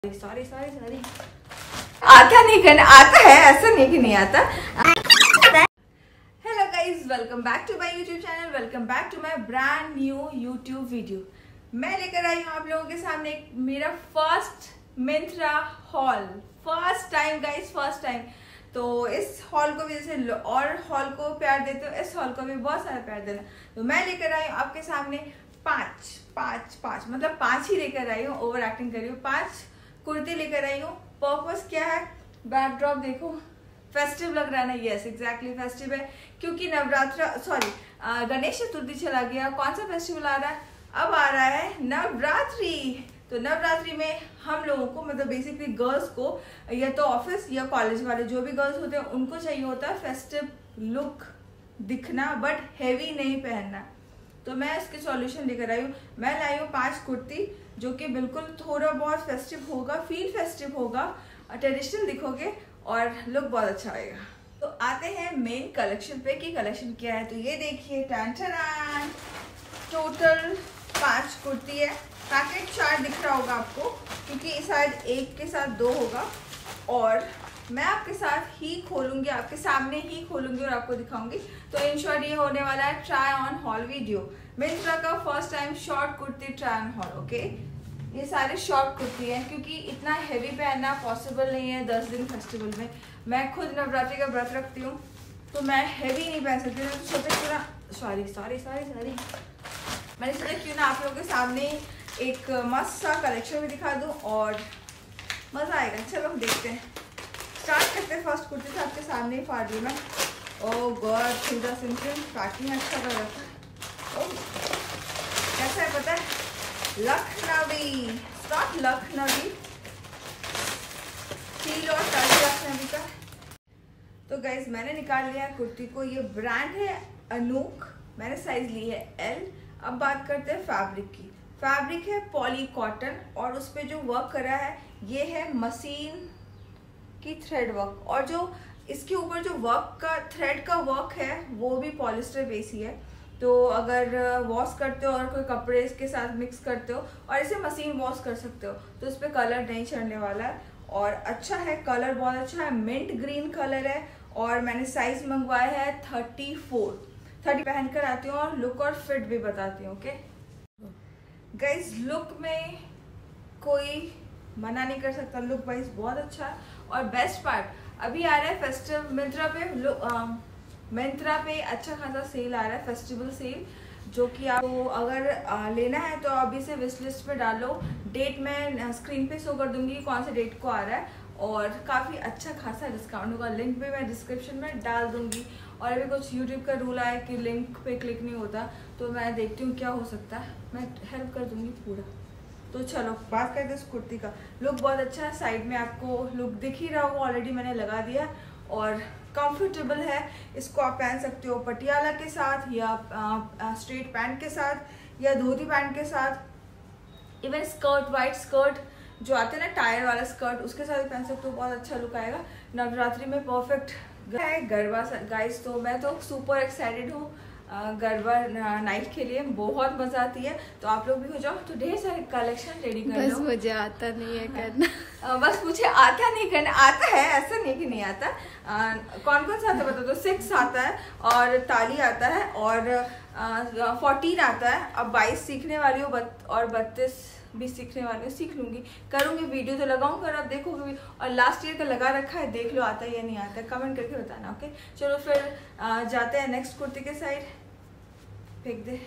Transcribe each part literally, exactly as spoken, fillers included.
Sorry sorry sorry आता नहीं करना आता है, ऐसा नहीं कि नहीं आता। Hello guys, welcome back to my YouTube channel, welcome back to my brand new YouTube video. मैं लेकर आई हूँ आप लोगों के सामने एक मेरा first Myntra haul, first time guys, first time. तो इस हॉल को भी जैसे और हॉल को प्यार देते हो, इस हॉल को भी बहुत सारा प्यार देना। तो मैं लेकर आई हूँ आपके सामने पाँच पाँच पाँच मतलब पाँच ही लेकर आई हूँ, ओवर एक्टिंग कर रही हूँ। पाँच कुर्ती लेकर आई हूँ। पर्पस क्या है, बैकड्रॉप देखो, फेस्टिव लग रहा है ना। यस एग्जैक्टली फेस्टिव है, क्योंकि नवरात्र सॉरी गणेश चतुर्थी चला गया। कौन सा फेस्टिवल आ रहा है? अब आ रहा है नवरात्रि। तो नवरात्रि में हम लोगों को मतलब बेसिकली गर्ल्स को या तो ऑफिस या कॉलेज वाले जो भी गर्ल्स होते हैं उनको चाहिए होता है फेस्टिव लुक दिखना, बट हैवी नहीं पहनना। तो मैं इसके सॉल्यूशन लेकर आई हूँ। मैं लाई हूँ पांच कुर्ती जो कि बिल्कुल थोड़ा बहुत फेस्टिव होगा, फील फेस्टिव होगा, ट्रेडिशनल दिखोगे और लुक बहुत अच्छा आएगा। तो आते हैं मेन कलेक्शन पे कि कलेक्शन क्या है। तो ये देखिए, टैंटरान, टोटल पांच कुर्ती है। पैकेट चार दिख रहा होगा आपको, क्योंकि शायद एक के साथ दो होगा। और मैं आपके साथ ही खोलूंगी, आपके सामने ही खोलूंगी और आपको दिखाऊंगी। तो इन शॉर्ट ये होने वाला है try on haul video. Myntra का first time short kurti try on haul. Okay, ये सारे शॉर्ट कुर्ती हैं क्योंकि इतना हैवी पहनना पॉसिबल नहीं है दस दिन फेस्टिवल में। मैं खुद नवरात्रि का व्रत रखती हूँ तो मैं हैवी नहीं पहन सकती। तो सोचा क्यों ना सॉरी सॉरी सॉरी सॉरी मैंने सोचा क्यों ना आप लोगों के सामने एक मस्त सा कलेक्शन भी दिखा दूँ और मज़ा आएगा। चलो हम देखते हैं, स्टार्ट करते हैं। फर्स्ट कुर्ती था आपके सामने ही फाड़ दी मैं। ओह गॉड, सिंधा सिंपल पैकिंग अच्छा कर रखा है। ओह कैसा है पता है? लखनवी, नॉट लखनवी, फील और टच लखनवी का। तो गाइज मैंने निकाल लिया कुर्ती को। ये ब्रांड है अनूक, मैंने साइज ली है एल। अब बात करते हैं फैब्रिक की। फैब्रिक है पॉली कॉटन और उस पर जो वर्क करा है ये है मशीन की थ्रेड वर्क, और जो इसके ऊपर जो वर्क का थ्रेड का वर्क है वो भी पॉलिस्टर बेस ही है। तो अगर वॉश करते हो और कोई कपड़े इसके साथ मिक्स करते हो और इसे मशीन वॉश कर सकते हो तो इस पर कलर नहीं चढ़ने वाला है। और अच्छा है, कलर बहुत अच्छा है, मिंट ग्रीन कलर है। और मैंने साइज मंगवाया है थर्टी फोर थर्टी पहन कर आती हूँ और लुक और फिट भी बताती हूँ। ओके गाइज, लुक में कोई मना नहीं कर सकता, लुक वाइज बहुत अच्छा है। और बेस्ट पार्ट अभी आ रहा है फेस्टिव मिंत्रा पे, मिंत्रा पे अच्छा खासा सेल आ रहा है, फेस्टिवल सेल, जो कि आपको अगर आ, लेना है तो अभी से विश लिस्ट पे डालो। डेट मैं स्क्रीन पे शो कर दूंगी कौन से डेट को आ रहा है और काफ़ी अच्छा खासा डिस्काउंट होगा। लिंक भी मैं डिस्क्रिप्शन में डाल दूंगी। और अभी कुछ यूट्यूब का रूल आया कि लिंक पे क्लिक नहीं होता, तो मैं देखती हूँ क्या हो सकता है, मैं हेल्प कर दूँगी पूरा। तो चलो बात करते हैं इस कुर्ती का। लुक बहुत अच्छा है, साइड में आपको लुक दिख ही रहा होगा, ऑलरेडी मैंने लगा दिया। और कंफर्टेबल है, इसको आप पहन सकते हो पटियाला के साथ या स्ट्रेट पैंट के साथ या धोती पैंट के साथ, इवन स्कर्ट, वाइट स्कर्ट जो आते हैं ना टायर वाला स्कर्ट, उसके साथ भी पहन सकते हो, बहुत अच्छा लुक आएगा। नवरात्रि में परफेक्ट है गरबा गाइस। तो मैं तो सुपर एक्साइटेड हूँ गरबा नाइट के लिए, बहुत मजा आती है। तो आप लोग भी हो जाओ। तो ढेर सारे कलेक्शन रेडी कर लो। बस मुझे आता नहीं है करना। आ, बस मुझे आता नहीं करना, आता है, ऐसा नहीं कि नहीं आता। आ, कौन कौन सा आता बता दो? सिक्स आता है और ताली आता है और फोर्टीन आता है। अब बाईस सीखने वाली हूँ और बत्तीस भी सीखने वाली हूँ, सीख लूंगी, करूंगी वीडियो तो लगाऊंगा और आप देखोगे भी। और लास्ट ईयर का लगा रखा है, देख लो आता है या नहीं आता है, कमेंट करके बताना। ओके चलो फिर आ, जाते हैं नेक्स्ट कुर्ती के साइड। फेंक दे।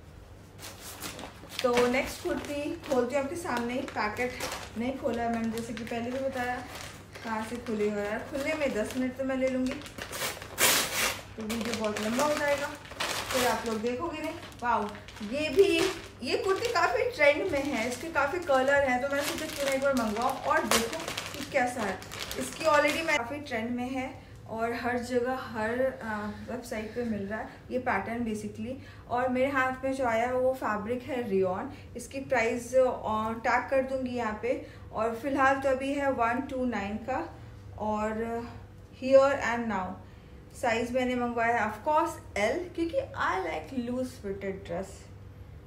तो नेक्स्ट कुर्ती खोलती हूँ आपके सामने ही। पैकेट नहीं खोला है मैंने, जैसे कि पहले भी बताया। कहाँ से खुली हो यार, खुलने में दस मिनट तो मैं ले लूँगी, तो वीडियो बहुत लंबा हो जाएगा, फिर आप लोग देखोगे नहीं। वाओ, ये भी ये कुर्ती काफ़ी ट्रेंड में है, इसके काफ़ी कलर हैं, तो मैंने सोचा क्यों एक बार मंगवाऊँ और देखो कि कैसा है। इसकी ऑलरेडी मैं काफ़ी ट्रेंड में है और हर जगह हर वेबसाइट पे मिल रहा है ये पैटर्न बेसिकली। और मेरे हाथ में जो आया है वो फैब्रिक है रियॉन। इसकी प्राइस टैग कर दूंगी यहाँ पे। और फिलहाल तो अभी है वन टू नाइन का। और हियर एंड नाउ साइज मैंने मंगवाया है ऑफकोर्स एल, क्योंकि I like loose fitted dress.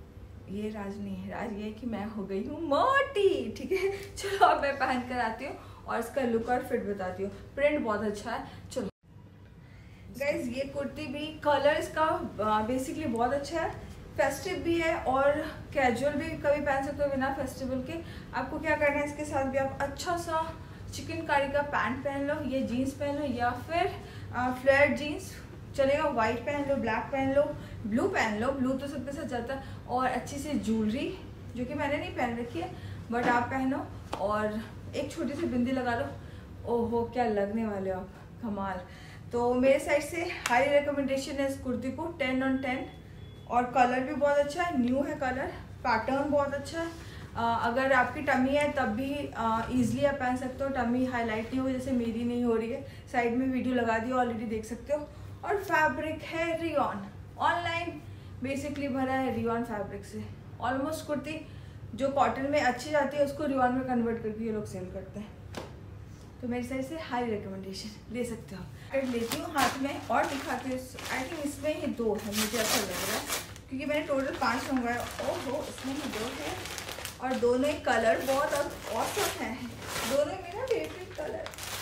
ये राज नहीं है, राज ये है कि मैं हो गई हूँ मोटी। ठीक है, चलो अब मैं पहन कर आती हूँ और इसका लुक और फिट बताती हूँ। प्रिंट बहुत अच्छा है। चलो गाइज, ये कुर्ती भी कलर इसका बेसिकली बहुत अच्छा है, फेस्टिव भी है और कैजुअल भी कभी पहन सकते हो बिना फेस्टिवल के। आपको क्या करना है, इसके साथ भी आप अच्छा सा चिकनकारी का पैंट पहन लो, ये जीन्स पहन लो या फिर फ्लेयर जीन्स चलेगा, वाइट पहन लो, ब्लैक पहन लो, ब्लू पहन लो, ब्लू तो सबके साथ जाता है। और अच्छी सी ज्वेलरी जो कि मैंने नहीं पहन रखी है बट आप पहनो, और एक छोटी सी बिंदी लगा लो। ओहो क्या लगने वाले हो आप, कमाल। तो मेरे साइड से हाई रिकमेंडेशन है इस कुर्ती को, टेन ऑन टेन। और कलर भी बहुत अच्छा है, न्यू है कलर, पैटर्न बहुत अच्छा है। आ, अगर आपकी टमी है तब भी ईजिली आप पहन सकते हो, टमी हाईलाइट नहीं हो जैसे मेरी नहीं हो रही है। साइड में वीडियो लगा दी ऑलरेडी, देख सकते हो। और फैब्रिक है रियॉन, ऑनलाइन बेसिकली भरा है रियॉन फैब्रिक से। ऑलमोस्ट कुर्ती जो कॉटन में अच्छी जाती है उसको रियॉन में कन्वर्ट करके ये लोग सेल करते हैं। तो मेरी साइड से हाई रिकमेंडेशन, ले सकते हो। कर लेती हूँ हाथ में और दिखाती हूँ। आई थिंक इसमें ही दो है, मुझे ऐसा लग रहा है क्योंकि मैंने टोटल पाँच मंगवाया। ओहो, इसमें ही दो है और दोनों ही कलर बहुत औसम है, दोनों मेरा फेवरेट कलर।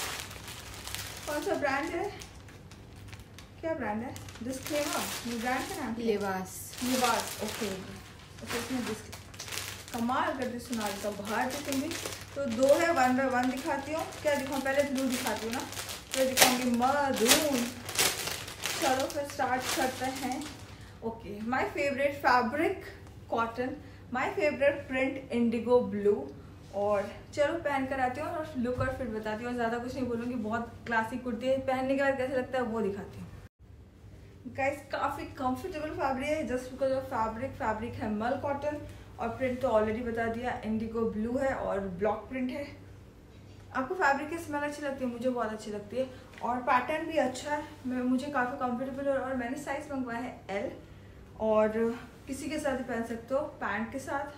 कौन सा ब्रांड है, क्या ब्रांड है? डिस्क्लेमर, ब्रांड का नाम लिबास। लिबास, ओके ओके। इसमें डिस्क कमाल करती सुनाली का बाहर से तुम भी। तो दो है, वन बाय वन दिखाती हूँ। क्या दिखाऊँ, पहले ब्लू दिखाती हूँ ना, फिर दिखाऊंगी मरून। चलो फिर स्टार्ट करते हैं। Okay, my favourite fabric cotton, my favourite print indigo blue. और चलो पहन कर आती हूँ और लुक और फिट बताती हूँ। और ज़्यादा कुछ नहीं बोलूँगी, बहुत क्लासिक कुर्ती है, पहनने के बाद कैसा लगता है वो दिखाती हूँ। गाइस काफ़ी कंफर्टेबल फैब्रिक है, just because of fabric. Fabric है मल कॉटन और प्रिंट तो ऑलरेडी बता दिया, इंडिगो ब्लू है और ब्लॉक प्रिंट है। आपको फैब्रिक की स्मेल अच्छी लगती है, मुझे बहुत अच्छी लगती है। और पैटर्न भी अच्छा है, मैं मुझे काफ़ी कंफर्टेबल है। और मैंने साइज़ मंगवाया है एल, और किसी के साथ भी पहन सकते हो, पैंट के साथ,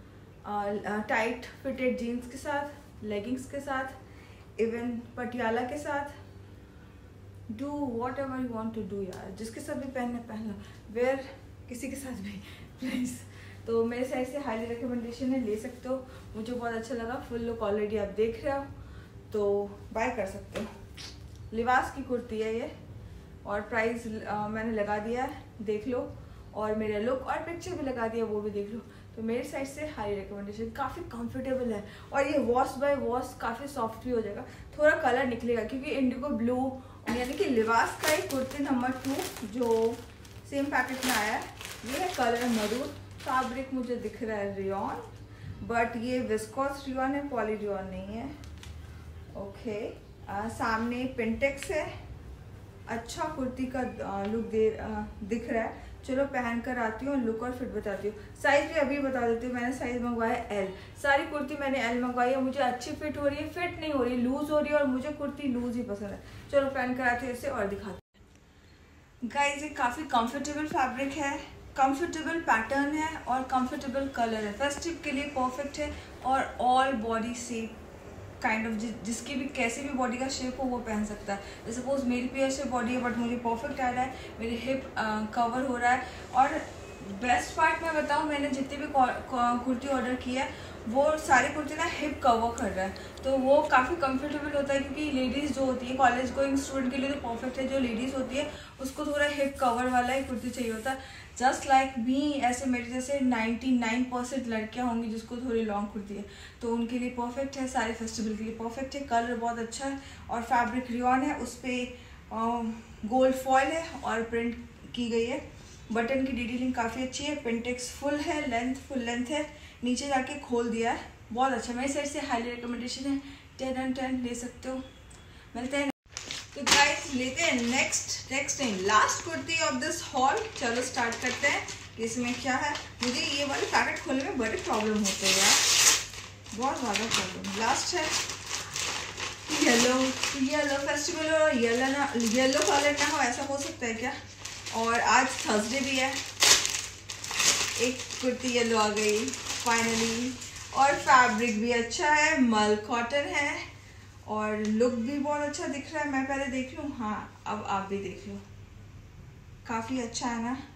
टाइट फिटेड जीन्स के साथ, लेगिंग्स के साथ, इवन पटियाला के साथ। Do whatever you want to do यार, जिसके साथ भी पहनना पहन लो, वेयर किसी के साथ भी प्लीज़। तो मेरे साइड से हाईली रिकमेंडेशन है, ले सकते हो, मुझे बहुत अच्छा लगा। फुल लुक ऑलरेडी आप देख रहे हो तो बाय कर सकते हो। लिबास की कुर्ती है ये और प्राइस मैंने लगा दिया है, देख लो। और मेरा लुक और पिक्चर भी लगा दिया, वो भी देख लो। तो मेरे साइड से हाई रिकमेंडेशन, काफ़ी कंफर्टेबल है। और ये वॉश बाय वॉश काफ़ी सॉफ्ट भी हो जाएगा, थोड़ा कलर निकलेगा क्योंकि इंडिगो ब्लू यानी कि लिबास का ही कुर्ती नंबर टू जो सेम पैकेट में आया है, ये है कलर मरून। फैब्रिक मुझे दिख रहा है रियॉन, बट ये विस्कोस रियॉन है, पॉली रियॉन नहीं है। ओके, आ, सामने पिंटेक्स है, अच्छा कुर्ती का लुक दे आ, दिख रहा है। चलो पहन कर आती हूँ, लुक और फिट बताती हूँ। साइज़ भी अभी बता देती हूँ, मैंने साइज़ मंगवाया है एल। सारी कुर्ती मैंने एल मंगवाई है, मुझे अच्छी फिट हो रही है, फिट नहीं हो रही, लूज़ हो रही है, और मुझे कुर्ती लूज़ ही पसंद है। चलो पहन कर आती हूँ इसे और दिखाती हूँ। गाइस ये काफ़ी कंफर्टेबल फैब्रिक है, कंफर्टेबल पैटर्न है और कंफर्टेबल कलर है, फेस्टिव के लिए परफेक्ट है। और all body shape kind of, जिसकी भी कैसी भी बॉडी का शेप हो वो पहन सकता है। सपोज मेरी भी ऐसे बॉडी है बट मुझे परफेक्ट आ रहा है, मेरे हिप कवर हो रहा है। और बेस्ट पार्ट मैं बताऊँ, मैंने जितनी भी कुर्ती ऑर्डर की है वो सारी कुर्ती ना हिप कवर कर रहा है, तो वो काफ़ी कंफर्टेबल होता है। क्योंकि लेडीज़ जो होती है, कॉलेज गोइंग स्टूडेंट के लिए तो परफेक्ट है, जो लेडीज़ होती है उसको थोड़ा हिप कवर वाला ही कुर्ती चाहिए होता है। जस्ट लाइक मी, ऐसे मेरे जैसे निन्यानवे परसेंट लड़कियां होंगी जिसको थोड़ी लॉन्ग कुर्ती है, तो उनके लिए परफेक्ट है, सारे फेस्टिवल के लिए परफेक्ट है। कलर बहुत अच्छा है और फैब्रिक रियॉन है, उस पर गोल्ड फॉयल है और प्रिंट की गई है। बटन की डिटेलिंग काफ़ी अच्छी है, पिंटेक्स फुल है, लेंथ फुल लेंथ है, नीचे जाके खोल दिया है, बहुत अच्छा। मेरी साइड से हाईली रिकमेंडेशन है, टेन एंड टेन, ले सकते हो। मिलते हैं तो गाइस, लेते हैं नेक्स्ट नेक्स्ट नहीं last kurti of this haul. चलो स्टार्ट करते हैं कि इसमें क्या है। मुझे ये वाले पैकेट खोलने में बड़े प्रॉब्लम होते हैं यार, बहुत ज़्यादा प्रॉब्लम। लास्ट है येलो, येलो फेस्टिवल हो, येलो ना येलो कलर ना हो, ऐसा हो सकता है क्या? और आज थर्सडे भी है, एक कुर्ती येलो आ गई फाइनली। और फैब्रिक भी अच्छा है, मल कॉटन है और लुक भी बहुत अच्छा दिख रहा है। मैं पहले देख लूँ, हाँ अब आप भी देख लो, काफ़ी अच्छा है ना।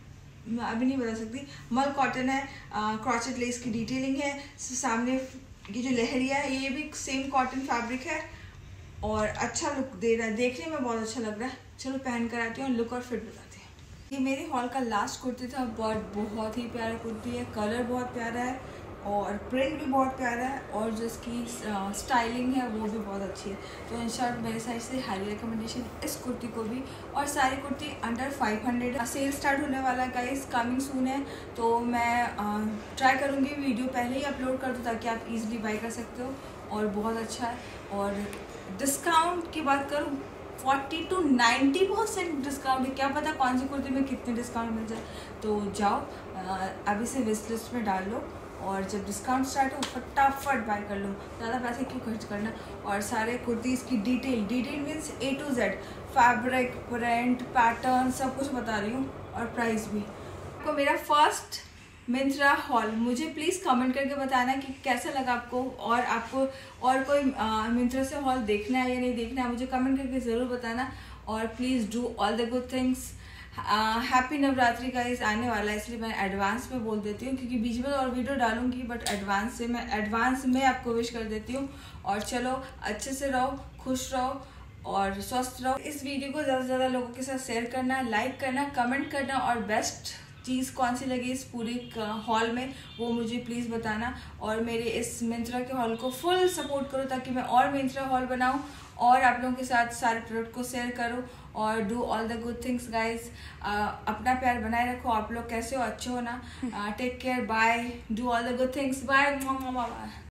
मैं अभी नहीं बता सकती। मल कॉटन है, क्रॉचेट लेस की डिटेलिंग है, सामने ये जो लहरिया है ये भी सेम कॉटन फैब्रिक है और अच्छा लुक दे रहा है, देखने में बहुत अच्छा लग रहा है। चलो पहन कर आती हूँ, लुक और फिट बताते हैं। ये मेरे हॉल का लास्ट कुर्ती था, बट बहुत ही प्यारा कुर्ती है, कलर बहुत प्यारा है और प्रिंट भी बहुत प्यारा है और जो इसकी स्टाइलिंग है वो भी बहुत अच्छी है। तो इन शॉर्ट मेरे साइड से हाई रिकमेंडेशन इस कुर्ती को भी। और सारी kurti under five hundred. Sale start होने वाला गाइस, कमिंग सून है, तो मैं ट्राई करूँगी वीडियो पहले ही अपलोड कर दूँ ताकि आप इजीली बाई कर सकते हो और बहुत अच्छा है। और डिस्काउंट की बात करूँ, forty to ninety percent discount है, क्या पता कौन सी कुर्ती में कितने डिस्काउंट मिल जाए। तो जाओ अभी से विश लिस्ट में डाल लो और जब डिस्काउंट स्टार्ट हो फटाफट बाय कर लो, ज़्यादा पैसे क्यों खर्च करना। और सारे कुर्तीज़ की detail detail means A to Z, fabric, print, pattern सब कुछ बता रही हूँ और प्राइस भी। आपको मेरा फर्स्ट मिंत्रा हॉल, मुझे प्लीज़ कमेंट करके बताना कि कैसा लगा आपको और आपको और कोई मिंत्रा से हॉल देखना है या नहीं देखना है, मुझे कमेंट करके ज़रूर बताना। और please do all the good things. Happy Navratri guys आने वाला है, इसलिए मैं एडवांस में बोल देती हूँ क्योंकि बीच में और वीडियो डालूंगी, बट एडवांस से मैं एडवांस में आपको विश कर देती हूँ। और चलो अच्छे से रहो, खुश रहो और स्वस्थ रहो। इस वीडियो को ज़्यादा से ज़्यादा लोगों के साथ शेयर करना, लाइक करना, कमेंट करना और बेस्ट चीज़ कौन सी लगी इस पूरी हॉल में वो मुझे प्लीज़ बताना। और मेरे इस मिंत्रा के हॉल को फुल सपोर्ट करो ताकि मैं और मिंत्रा हॉल बनाऊं और आप लोगों के साथ सारे प्रोडक्ट को शेयर करो और do all the good things guys. अपना प्यार बनाए रखो, आप लोग कैसे हो, अच्छे हो ना। Take care, bye, do all the good things, bye.